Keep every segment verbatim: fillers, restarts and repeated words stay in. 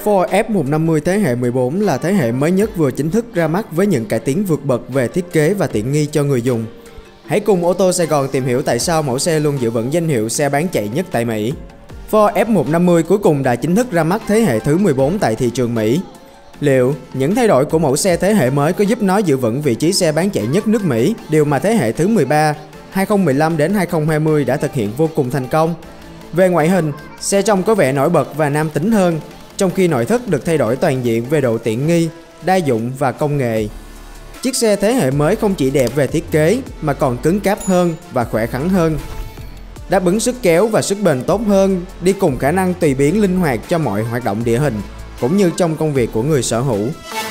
Ford F một năm mươi thế hệ mười bốn là thế hệ mới nhất vừa chính thức ra mắt với những cải tiến vượt bậc về thiết kế và tiện nghi cho người dùng. Hãy cùng ô tô Sài Gòn tìm hiểu tại sao mẫu xe luôn giữ vững danh hiệu xe bán chạy nhất tại Mỹ. Ford F một năm mươi cuối cùng đã chính thức ra mắt thế hệ thứ mười bốn tại thị trường Mỹ. Liệu những thay đổi của mẫu xe thế hệ mới có giúp nó giữ vững vị trí xe bán chạy nhất nước Mỹ, điều mà thế hệ thứ mười ba, hai không một lăm đến hai không hai không đã thực hiện vô cùng thành công? Về ngoại hình, xe trông có vẻ nổi bật và nam tính hơn, trong khi nội thất được thay đổi toàn diện về độ tiện nghi, đa dụng và công nghệ. Chiếc xe thế hệ mới không chỉ đẹp về thiết kế mà còn cứng cáp hơn và khỏe khoắn hơn, đáp ứng sức kéo và sức bền tốt hơn, đi cùng khả năng tùy biến linh hoạt cho mọi hoạt động địa hình, cũng như trong công việc của người sở hữu.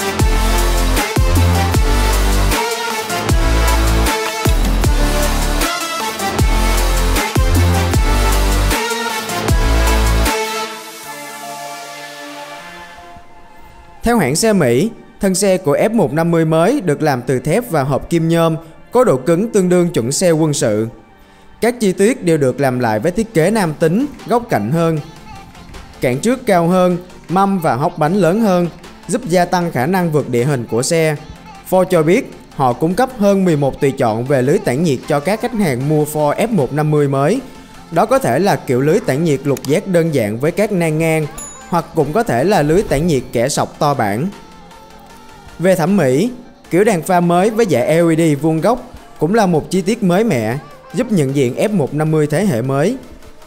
Theo hãng xe Mỹ, thân xe của F một năm mươi mới được làm từ thép và hộp kim nhôm, có độ cứng tương đương chuẩn xe quân sự. Các chi tiết đều được làm lại với thiết kế nam tính, góc cạnh hơn, cản trước cao hơn, mâm và hốc bánh lớn hơn, giúp gia tăng khả năng vượt địa hình của xe. Ford cho biết họ cung cấp hơn mười một tùy chọn về lưới tản nhiệt cho các khách hàng mua Ford F một năm mươi mới. Đó có thể là kiểu lưới tản nhiệt lục giác đơn giản với các nang ngang, hoặc cũng có thể là lưới tản nhiệt kẻ sọc to bản. Về thẩm mỹ, kiểu đèn pha mới với dạng L E D vuông góc cũng là một chi tiết mới mẻ, giúp nhận diện F một năm mươi thế hệ mới.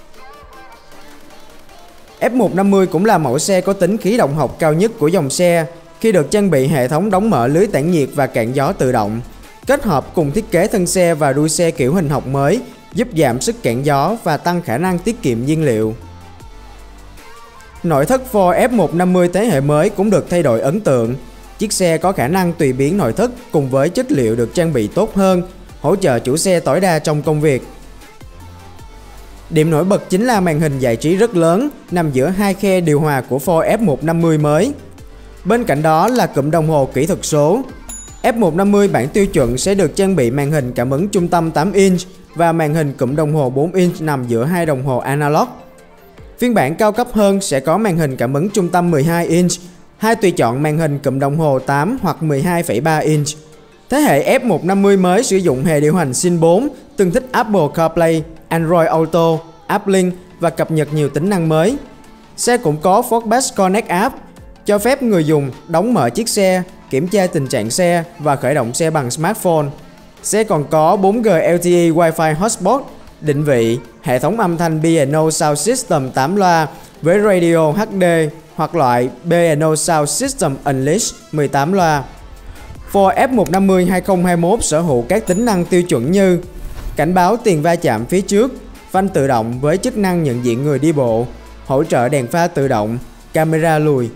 F một năm mươi cũng là mẫu xe có tính khí động học cao nhất của dòng xe khi được trang bị hệ thống đóng mở lưới tản nhiệt và cản gió tự động, kết hợp cùng thiết kế thân xe và đuôi xe kiểu hình học mới, giúp giảm sức cản gió và tăng khả năng tiết kiệm nhiên liệu. Nội thất Ford F một năm mươi thế hệ mới cũng được thay đổi ấn tượng. Chiếc xe có khả năng tùy biến nội thất cùng với chất liệu được trang bị tốt hơn, hỗ trợ chủ xe tối đa trong công việc. Điểm nổi bật chính là màn hình giải trí rất lớn, nằm giữa hai khe điều hòa của Ford F một năm mươi mới. Bên cạnh đó là cụm đồng hồ kỹ thuật số. F một năm mươi bản tiêu chuẩn sẽ được trang bị màn hình cảm ứng trung tâm tám inch và màn hình cụm đồng hồ bốn inch nằm giữa hai đồng hồ analog. Phiên bản cao cấp hơn sẽ có màn hình cảm ứng trung tâm mười hai inch, hai tùy chọn màn hình cụm đồng hồ tám hoặc mười hai phẩy ba inch. Thế hệ F một năm mươi mới sử dụng hệ điều hành Syn bốn, tương thích Apple CarPlay, Android Auto, AppLink và cập nhật nhiều tính năng mới. Xe cũng có Fordpass Connect App, cho phép người dùng đóng mở chiếc xe, kiểm tra tình trạng xe và khởi động xe bằng smartphone. Xe còn có bốn G L T E Wi-Fi Hotspot, định vị, hệ thống âm thanh B and O Sound System tám loa với radio H D hoặc loại B and O Sound System Unleashed mười tám loa. Ford F một năm mươi hai không hai mốt sở hữu các tính năng tiêu chuẩn như cảnh báo tiền va chạm phía trước, phanh tự động với chức năng nhận diện người đi bộ, hỗ trợ đèn pha tự động, camera lùi.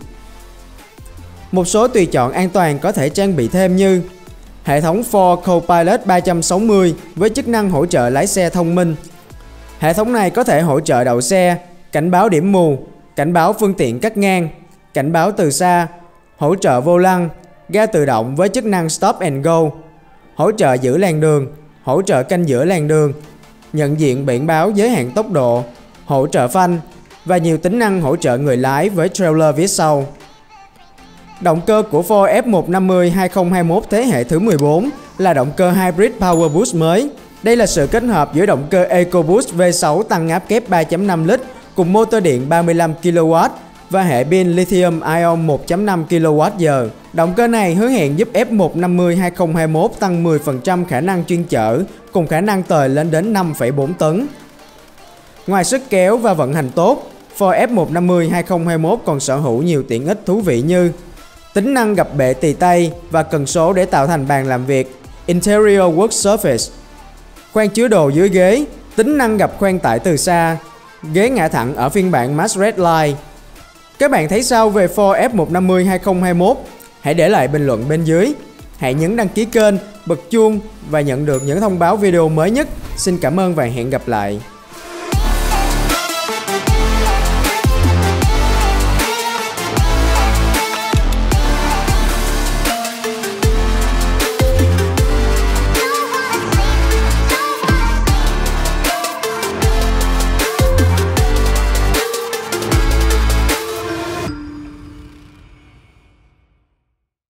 Một số tùy chọn an toàn có thể trang bị thêm như hệ thống Ford Co-Pilot ba trăm sáu mươi với chức năng hỗ trợ lái xe thông minh. Hệ thống này có thể hỗ trợ đậu xe, cảnh báo điểm mù, cảnh báo phương tiện cắt ngang, cảnh báo từ xa, hỗ trợ vô lăng, ga tự động với chức năng Stop and Go, hỗ trợ giữ làn đường, hỗ trợ canh giữa làn đường, nhận diện biển báo giới hạn tốc độ, hỗ trợ phanh và nhiều tính năng hỗ trợ người lái với trailer phía sau. Động cơ của Ford F một năm mươi hai không hai mốt thế hệ thứ mười bốn là động cơ Hybrid Power Boost mới. Đây là sự kết hợp giữa động cơ EcoBoost V sáu tăng áp kép ba phẩy năm lít cùng motor điện ba mươi lăm ki lô oát và hệ pin lithium ion một phẩy năm ki lô oát giờ. Động cơ này hứa hẹn giúp F một năm mươi hai không hai mốt tăng mười phần trăm khả năng chuyên chở cùng khả năng tời lên đến năm phẩy bốn tấn. Ngoài sức kéo và vận hành tốt, Ford F một năm mươi hai không hai mốt còn sở hữu nhiều tiện ích thú vị như tính năng gập bệ tì tay và cần số để tạo thành bàn làm việc, Interior Work Surface, khoang chứa đồ dưới ghế, tính năng gập khoang tải từ xa, ghế ngả thẳng ở phiên bản Max Red Line. Các bạn thấy sao về Ford F một năm mươi hai không hai mốt? Hãy để lại bình luận bên dưới. Hãy nhấn đăng ký kênh, bật chuông và nhận được những thông báo video mới nhất. Xin cảm ơn và hẹn gặp lại.